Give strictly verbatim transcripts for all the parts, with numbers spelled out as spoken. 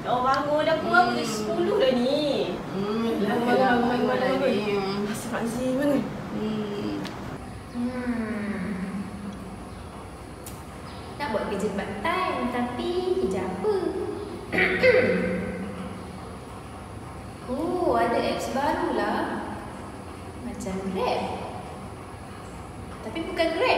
Oh, bangun dah pukul berapa? Dah sepuluh dah ni. Hmm, bangun, bangun, bangun, bangun, bangun. Astagfirullahaladzim, bangun. Hmm. Hmm. Nak buat kerja part time tapi kerja apa? Oh, ada apps baru lah. Macam Grab. Tapi bukan Grab.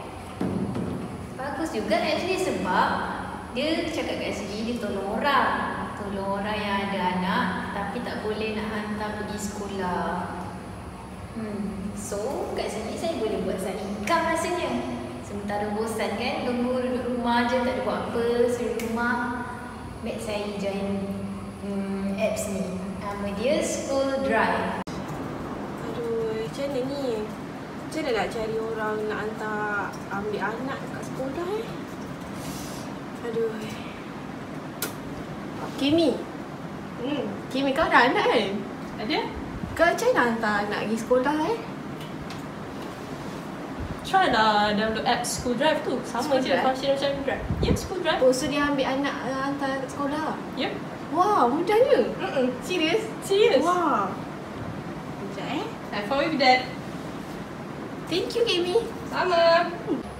Bagus juga apps ni sebab dia cakap kat sini dia tolong orang. Tolong orang yang ada anak tapi tak boleh nak hantar pergi sekolah. Hmm. So, kat sini saya boleh buat side income rasanya. Sementara bosan kan, tunggu duduk rumah je, tak ada buat apa, suruh rumah. Baik saya join hmm, apps ni. Nama dia School Drive. Aduh, macam mana ni? Macam mana nak cari orang nak hantar ambil anak kat sekolah eh? Aduh. Kimi. Hmm, Kimi kau ada anak kan? Ada? Kau macam mana hantar anak pergi sekolah eh? Try lah download app School Drive tu. Sama School je Drive? function macam Grab. Ya, yeah, School Drive. Oh, so dia ambil anak uh, hantar kat sekolah? Ya. Yep. Wow, mudahnya. Mm-mm. Serius? Serius. Wow. Sekejap eh. Have fun with that. Thank you, Kimi. Sama.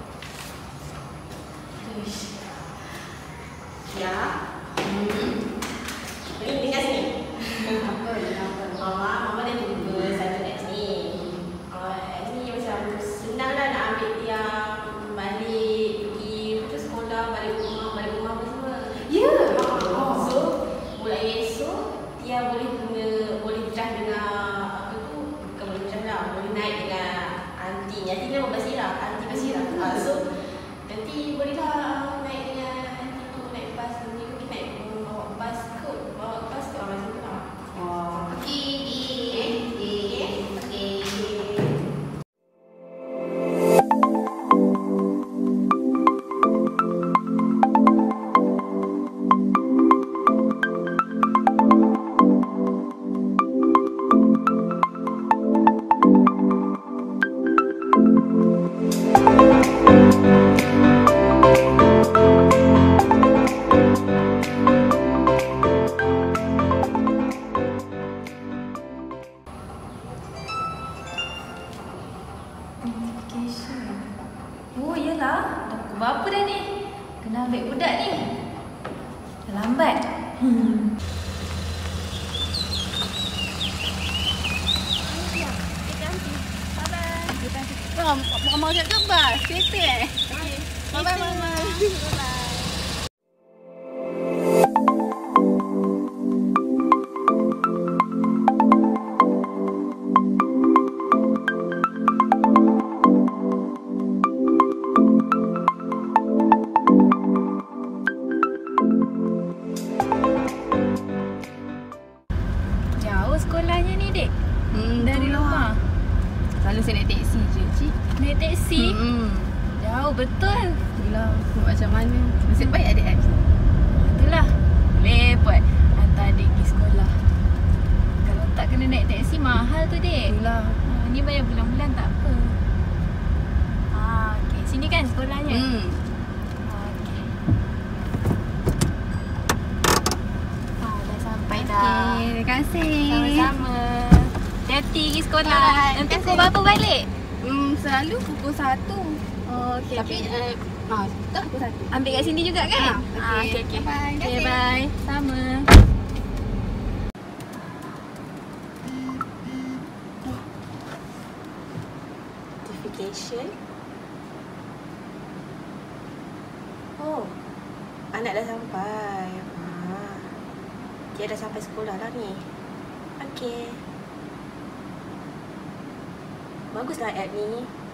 Ya. Hmm. Ini tinggal sini. Apa? Mama, mama dah cuba satu apps ni. Uh, apps ni macam senang lah nak ambil yang balik pergi ke sekolah, balik rumah, balik rumah apa semua. Ya. Yeah. Oh. So, mulai esok dia boleh guna, boleh drive dengan apa tu? Bukan boleh drive lah, boleh naik dengan aunty. Aunty ni nama Basira, aunty Basira. Uh, so, nanti bolehlah naik dengan aunty tu, naik bas. Nanti mungkin naik bawa bas kot, bawa bas kot macam tu lah. Wow. Okay, okay, okay. Oh iyalah, dah pukul berapa dah ni? Kena ambil budak ni. Dah lambat. Hmm. Bukan mau kat bas, kereta eh? Okay. Bye-bye, Mama. Bye-bye. Jauh sekolahnya ni, Dek. Hmm, Dari rumah. Selalu saya naik teksi je, Cik. Naik teksi. Hmm. Jauh betul. Itulah, macam mana. Nasib baik ada apps. Itulah. Repot hantar adik pergi sekolah. Kalau tak kena naik teksi mahal tu, Dek. Itulah. Ha, ni bayar bulan-bulan tak apa. Ha, okey. Sini kan sekolahnya? Hmm. Ha, okey. Ha, dah sampai dah. Okay, terima kasih. Sama-sama. Hati-hati pergi sekolah. Alright, Nanti terima pukul kasih. berapa balik? Hmm, selalu pukul satu. Oh, okey. Tapi, Okay. uh, ah, tak pukul satu. Ambil kat sini juga kan? Ah, Ah, okey. okey, okey. Bye, terima Okay, kasih. bye. Sama. Notification. Oh, anak dah sampai. Ah, dia dah sampai sekolah dah ni. Okey. Baguslah app ni.